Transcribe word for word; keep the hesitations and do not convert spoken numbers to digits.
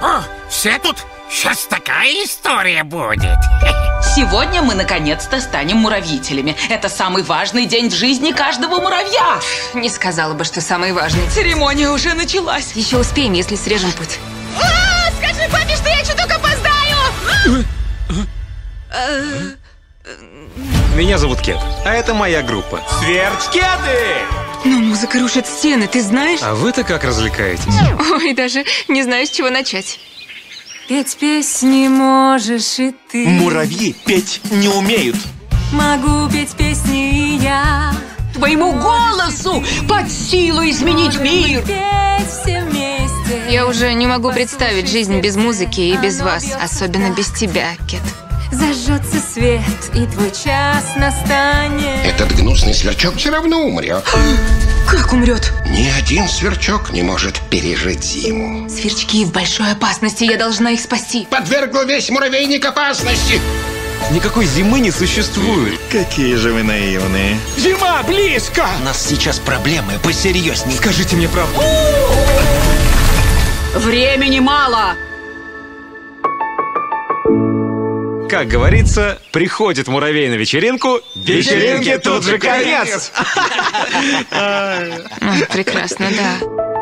О, все тут? Сейчас такая история будет. Сегодня мы наконец-то станем муравьителями. Это самый важный день в жизни каждого муравья. Не сказала бы, что самый важный. Церемония уже началась. Еще успеем, если срежем путь. А, скажи папе, что я чуток опоздаю. Меня зовут Кет, а это моя группа. Сверчкеты! Но музыка рушит стены, ты знаешь? А вы-то как развлекаетесь? Ой, даже не знаю, с чего начать. Петь песни можешь и ты. Муравьи петь не умеют. Могу петь песни и я. Твоему голосу под силу изменить мир. Петь все вместе. Я уже не могу представить жизнь без музыки и без вас, особенно без тебя, Кет. Зажжется свет, и твой час настанет. Этот гнусный сверчок все равно умрет. Как умрет? Ни один сверчок не может пережить зиму. Сверчки в большой опасности, я должна их спасти. Подвергла весь муравейник опасности. Никакой зимы не существует. Какие же вы наивные. Зима близко! У нас сейчас проблемы посерьезнее. Скажите мне правду. Времени мало. Как говорится, приходит муравей на вечеринку, вечеринке тут же конец. Прекрасно, да.